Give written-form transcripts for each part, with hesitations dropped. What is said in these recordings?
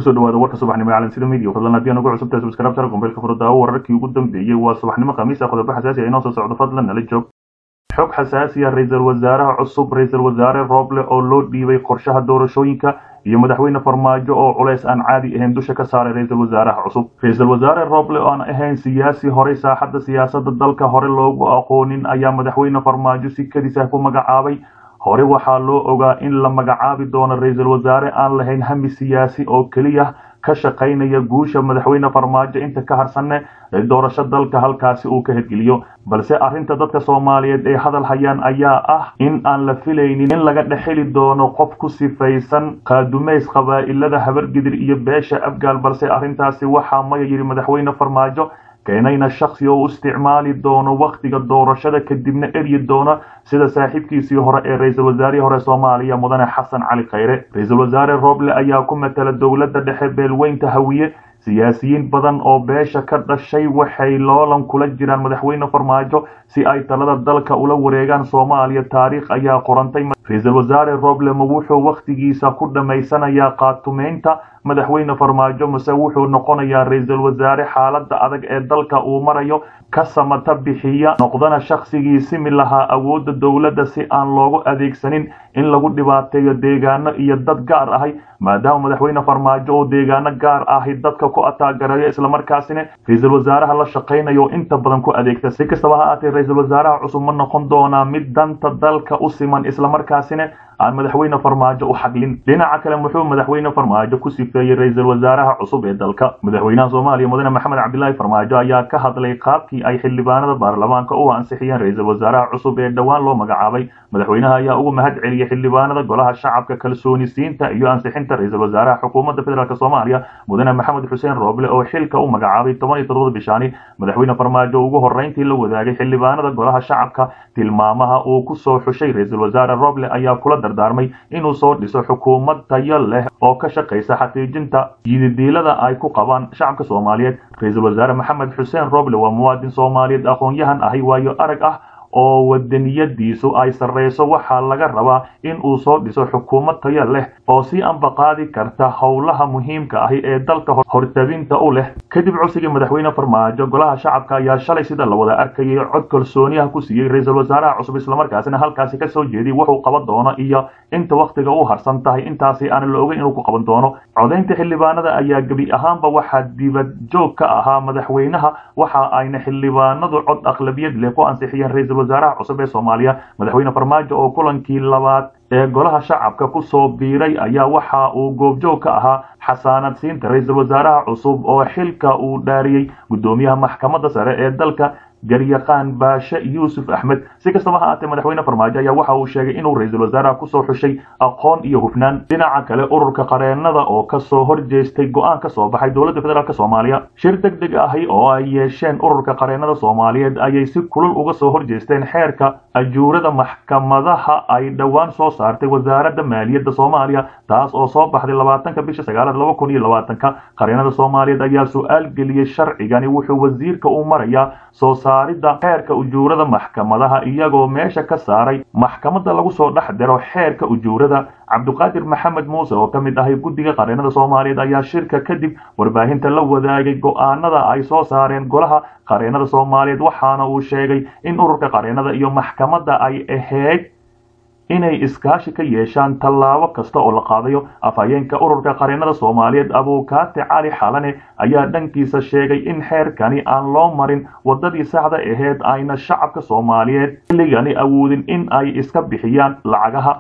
kusoo dhawaada warka subaxnimo ee caalamsida media fadlan haddii aan ugu cusubtahay subscribe tara gombeelka furada wararkii ugu dambeeyay waa subaxnimo khamiis ah qodobo xasaasi ah inoo soo socdo fadlan nala joog xog xasaasi ah ra'iisul wasaaraha cusub ra'iisul wasaare Roble oo loo dhiibay qorshaha doorashooyinka iyo madaxweyne Farmaajo oo culays aan caadi ahayn dusha ka saaray ra'iisul wasaaraha cusub ra'iisul wasaare Roble oo aan ahayn siyaasi hore saaxadda siyaasadda dalka hore loogu aqoonin ayaa madaxweyne Farmaajo si kadis ah ku magacaabay hore waxaa loo ogaa in la magacaabi doono ra'iisul wasaare aan lahayn hami siyaasi oo kaliya ka shaqaynaya guusha madaxweyne Farmaajo inta ka harsanne doorasho dalka halkaasi uu ka hedgeliyo balse arrinta dadka Soomaaliyeed ee hadal hayaan ayaa ah in aan la filaynin in laga dhaxili doono qof ku sifaysan qaadumeys qabaa'ilada habargidir iyo beesha Abgaal balse arrintaasi waxaa ma yiri madaxweyne Farmaajo keenayna shakhsi oo isticmaali doono waqtiga doorashada kadibna eryi doona sida saaxiibkiisii hore ee ra'iisul wasaare hore Soomaaliya mudane Xasan Cali Khayre ra'iisul wasaare Roble ayaa ku matala dawladda dhexe beelweynta Hawiye siyaasiyiin badan oo beesha ka dhashay waxay loolan kula jiraan madaxweyne Farmaajo si ay talada dalka ula wareegaan Soomaaliya taariikh ayaa qorantay ra'iisul wasaare Roble ma wuxuu waqtigiisa ku dhameysanayaa qaatumeynta madaxweyne Farmaajo mase wuxuu noqonayaa ra'iisul wasaare xaaladda adag ee dalka uu marayo ka samata bixiya noqdana shakhsigii simi lahaa awoodda dawladda si aan loogu adeegsanin in lagu dhibaateeyo deegaano iyo dad gaar ah maadaama madaxweyne Farmaajo oo deegaano gaar ah dadka ku ataagarayo isla markaasina ra'iisul wasaaraha la shaqeynayo inta badan ku adeegta si kastaba ha ahaatee ra'iisul wasaaraha cusub ma noqon doona mid danta dalka u siman isla markaasina aan madaxweyne Farmaajo u xaglin dhinaca kale muxuu madaxweyne Farmaajo ku sifeeyay ra'iisul wasaaraha cusub ee dalka madaxweynaha Soomaaliya mudane Maxamed Cabdullaahi Farmaajo ayaa ka hadlay qaabkii ay xildhibaanada baarlamaanka u ansixiyeen ra'iisul wasaaraha cusub ee dhawaan loo magacaabay madaxweynaha ayaa ugu mahad celiyay xildhibaanada golaha shacabka kalsoonisiinta iyo ansixinta ra'iisul wasaaraha xukuumadda federaalka Soomaaliya mudane Maxamed Xuseen Roble oo xilka u magacaabay 17 bishaani madaxweyne Farmaajo ugu horeyntii la wadaagay xildhibaanada golaha shacabka tilmaamaha uu ku soo xushay ra'iisul wasaare Roble ayaa kula dardaarmay inuu soo dhiso xukuumad tayo leh oo ka shaqeysa xaqiijinta yididiilada ay ku qabaan shacabka Soomaaliyeed ra'iisul wasaare Maxamed Xuseen Roble waa muwaadin Soomaaliyeed aqoon-yahan ah waayo arag ah oo wadaniyadiisu ay sareyso waxa laga rabaa in uu soo dhiso xukuumad tayo leh oo si anba qaadi karta howlaha muhiimka ah ee dalka hortabinta u leh kadib codsiga madaxweyne Farmaajo golaha shacabka ayaa shalay sida la wada arkayay cod kalsooniyaha ku siiyay ra'iisul wasaaraha cusub isla markaasina halkaasi ka soo jeeday wuxuu qaban doono iyo inta waqtiga uu harsan tahay intaasi aan la ogeyn inuu ku qaban doono codeynta xildhibaanada ayaa gabi ahaanba waxa dibad joog ka ahaa madaxweynaha waxa ayna xildhibaanadu cod aqlabiyad leh ku ansixiyeen ra'iisul wasaaraha cusub ee Soomaaliya madaxweyne Farmaajo oo kulankii labaad ee golaha shacabka ku soo biiray ayaa waxa uu goobjoog ka ahaa xasaanad siinta ra'iisul wasaaraha cusub oo xilka uu dhaariyay gudoomiyaha maxkamadda sare ee dalka garyaqaan Baasha Yuusuf Axmed si kastaba ha ahaatee madaxweyne Farmaajo ayaa waxa uu sheegay inuu ra'iisul wasaaraha ku soo xushay aqoon iyo hufnaan dhinaca kale ururka qareenada oo ka soo horjeestay go'aan ka soo baxay dawladda federaalka Soomaaliya shir degdeg ah oo ay yeesheen ururka qareenada Soomaaliyeed ayay si kulul uga soo horjeesteen xeerka ajuurada maxkamadaha ay dhawaan soo saartay wasaaradda maaliyadda Soomaaliya taas oo soo baxday 20 bisha 9 2020 qareenada Soomaaliyeed ayaa su'aal geliyay sharcigani wuxuu wasiirka u marayaa soo saarida xeerka ujuurada maxkamadaha iyagoo meesha ka saaray maxkamadda lagu soo dhaxdiro xeerka ujuurada Cabduqaadir Maxamed Muuse oo kamid ah guddiga qareenada Soomaaliyeed ayaa shirka kadib warbaahinta la wadaagay go'aanada ay soo saareen golaha qareenada Soomaaliyeed waxaana uu sheegay in ururka qareenada iyo maxkamadda ay ahayd inay iskaashi ka yeeshaan tallaabo kasta oo la qaadayo afhayeenka ururka qareenada Soomaaliyeed Abukaate Cali Xalane ayaa dhankiisa sheegay in xeerkani aan loo marin wadadii saxda ahayd ayna shacabka Soomaaliyeed xilligani awoodin in ay iska bixiyaan lacagaha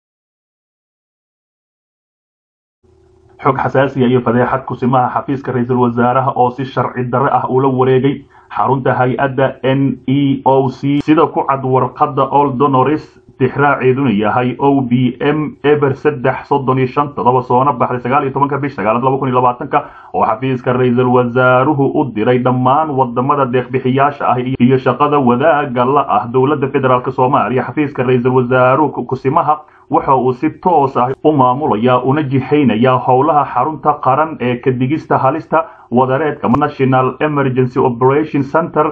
xog xasaasi ah iyo fadeexad ku simaha xafiiska ra'iisul wasaaraha oo si sharci darro ah ula wareegay xarunta hay'adda NEOC sida ku cad warqadda Old Donoris tixraaceeduna yahay OBM eber 335 todoba soona baxday 19 bisha 2020 oo xafiiska ra'iisul wasaaruhu u diray dhammaan wadamada deeq-bixiyaasha ah iyo shaqada wadaaga la ah dawladda federaalka Soomaaliya xafiiska ra'iisul wasaaruhu ku simaha waxa uu si toos ah u maamulaya una jihaynaya howlaha xarunta qaran ee ka digista halista wadareedka National Emergency Operation Center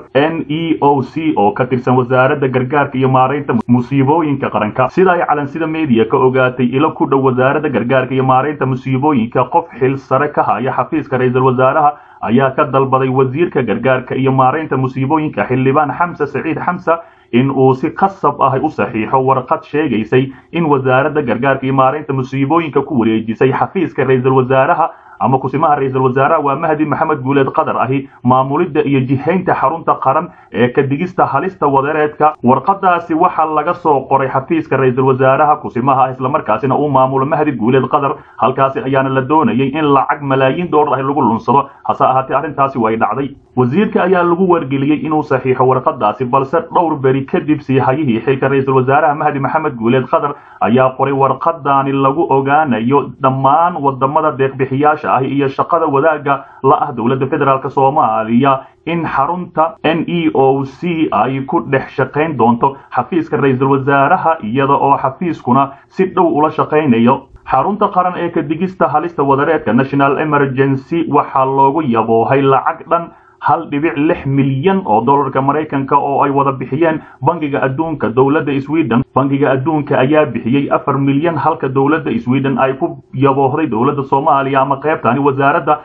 NEOC oo ka tirsan wasaaradda gargaarka iyo maareynta musiibooyinka qaranka sida ay calansida media ka ogaatay ilo ku dhow wasaaradda gargaarka iyo maareynta musiibooyinka qof xil sare ka haya xafiiska ra'iisul wasaaraha ayaa ka dalbaday wasiirka gargaarka iyo maareynta musiibooyinka xildhibaan Xamse Saciid Xamse in uu si qasab ah u saxiixo warqad sheegaysay in wasaaradda gargaarka iyo maareynta musiibooyinka ku wareejisay xafiiska ra'iisul wasaaraha ama kusimaha ra'iisul wasaaraha waa Mahdi Maxamed Guuleed Qadar ahi maamulidda iyo jihaynta xarunta qaran ee ka digista halista wadareedka warqadaasi waxa laga soo qoray xafiiska ra'iisul wasaaraha kusimaha isla markaasina uu maamulo Mahdi Guuleed Qadar halkaasi ayaana la doonayay in lacag malaayiin doolar lagu lunsado hase ahaatee arrintaasi way dhacday wasiirka ayaa lagu wargeliyay inuu saxiixo warqadaasi balse dhowr beri kadib siixayihii xilka ra'iisul wasaaraha Mahdi Maxamed Guuleed Qadar ayaa qoray warqadaani lagu ogaanayo dhammaan wadamada deeq-bixiyaasha iyo shaqada wadaaga la ah dawladda federaalka Soomaaliya in xarunta NEOC ay ku dhex shaqayn doonto xafiiska ra'iisul wasaaraha iyada oo xafiiskuna si dhow ula shaqaynayo xarunta qaran ee ka digista halista wadareedka National Emergency waxa loogu yaboohay lacag dhan 1.6 milyan oo dollarka Mareykanka oo ay wada bixiyeen bangiga adduunka dawladda Sweden bangiga adduunka ayaa bixiyay 4 milyan halka dawladda Sweden ay ku yaboohday dawladda Soomaaliya ama qaybtani wasaaradda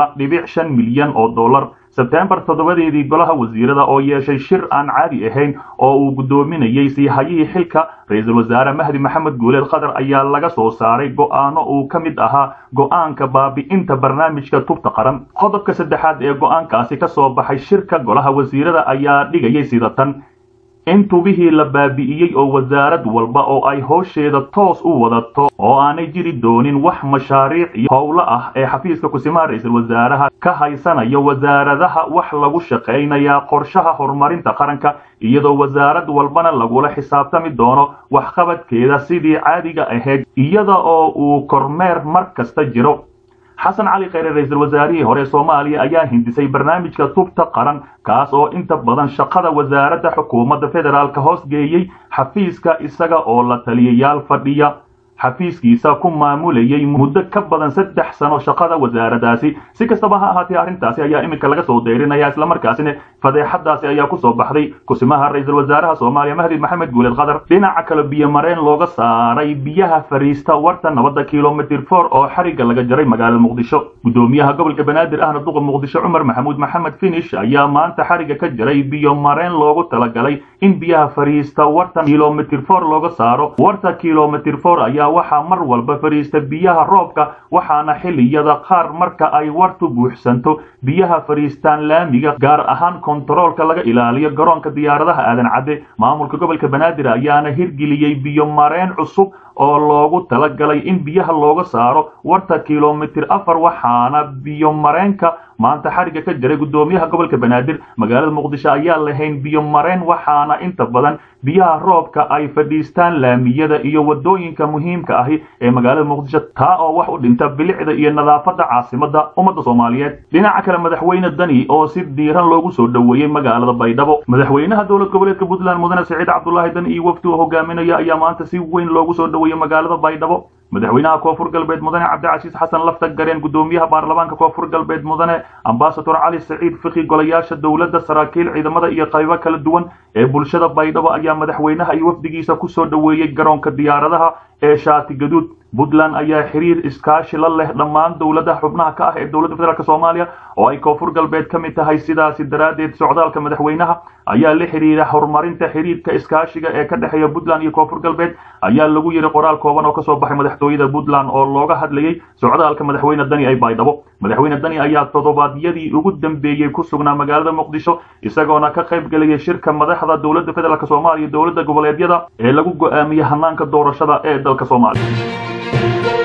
2.5 milyan oo dollar September 7 golaha wasiirada oo yeeshay shir aan caadi ahayn oo uu gudoominayay siixayihii xilka ra'iisul wasaare Mahdi Maxamed Guuleed Qadar ayaa laga soo saaray go'aano uu ka mid ahaa go'aanka baabi'inta barnaamijka tubta qaran qodobka saddexaad ee go'aankaasi ka soo baxay shirka golaha wasiirada ayaa dhigayay sida tan intuu bixii la baabi'iyay oo wasaarad walba oo ay howsheeda toos u wadato oo aanay jiri doonin wax mashaariic iyo howlo ah ee xafiiska kusimaha ra'iisul wasaaraha ka haysanayo wasaaradaha wax lagu shaqeynaya qorshaha horumarinta qaranka iyadoo wasaarad walbana lagula xisaabtami doono waxqabadkeeda sidii caadiga ahayd iyada oo uu kormeer mar kasta jiro xasan cali khayre ra'iisul wasaarihii hore Soomaaliya ayaa hindisay barnaamijka tubta qaran kaas oo inta badan shaqada wasaaradda xukuumadda federaalka hoos geeyay xafiiska isaga oo la taliyayaal fadhiya xafiiskiisa ku maamulayay muddo ka badan 3 sano shaqada wasaaradaasi si kastaba ha ahaatee arrintaasi ayaa iminka laga soo deerinaya isla markaasina fadeexadaasi ayaa ku soo baxday kusimaha ra'iisul wasaaraha Soomaaliya Mahdi Maxamed Guuleed Qadar dhinaca kale biyo mareen looga saaray biyaha fariista warta nabadda kilometer 4 oo xariga laga jaray magaalada Muqdisho gudoomiyaha gobolka Banaadir ahna duqa Muqdisho Umar Maxamuud Maxamed Finish ayaa maanta xariga ka jaray biyo mareen loogu talagalay in biyaha fariista warta kilometer 4 looga saaro warta kilometer 4 ayaa waxa mar walba fariista biyaha roobka waxaana xilliyada qaar marka ay wartu buuxsanto biyaha fariistaan laamiga gaar ahaan kontaroolka laga ilaaliyo garoonka diyaaradaha aadan cadde maamulka gobolka Banaadir ayaana hirgeliyay biyo mareen cusub oo loogu talagalay in biyaha looga saaro warta kilometer 4 waxaana biyo mareenka maanta xariga ka jiray gudoomiyaha gobolka Banaadir magaalada Muqdisho ayaa lahayn biyo mareen waxaana inta badan biyaha roobka ay fadhiistaan laamiyada iyo wadooyinka muhiimka ah ee magaalada Muqdisho taa oo wax u dhinta bilicda iyo nadaafadda caasimadda ummadda Soomaaliyeed dhinaca kale madaxweyne Dani oo si diiran loogu soo dhaweeyay magaalada Baydhabo madaxweynaha dawlad goboleedka Puntland Mudane Saciid Cabdullaahi Dani iyo wafdi uu hogaaminayo ayaa maanta si weyn loogu soo dhaweeyay magaalada Baydhabo madaxweynaha Koonfur Galbeed Mudane Cabdicasiis Xasan Lafta Gareen gudoomiyaha baarlamaanka Koonfur Galbeed Mudane Ambassador Cali Saciid Fiqi golayaasha dawladda saraakiil ciidamada iyo qaybo kala duwan ee bulshada Baydhabo ayaa madaxweynaha iyo wafdigiisa ku soo dhaweeyay garoonka diyaaradaha ee Shaati Gaduud Puntland ayaa xiriir iskaashi la leh dhammaan dawladaha xubnaha ka ah ee dawladda federaalka Soomaaliya oo ay Koonfur Galbeed ka mid tahay sidaasi daraadeed socdaalka madaxweynaha ayaa la xiriira horumarinta xiriirka iskaashiga ee ka dhaxeeya Puntland iyo Koonfur Galbeed ayaa lagu yiri qoraal kooban oo ka soo baxay madaxtooyada Puntland oo looga hadlayay socdaalka madaxweyne Dani ay Baydhabo madaxweyne Dani ayaa todobaadyadii ugu dambeeyay ku sugnaa magaalada Muqdisho isagoona ka qayb galay shirka madaxda dawladda federaalka Soomaaliya iyo dawladda goboleedyada ee lagu go'aamiyay hanaanka doorashada ee dalka Soomaaliya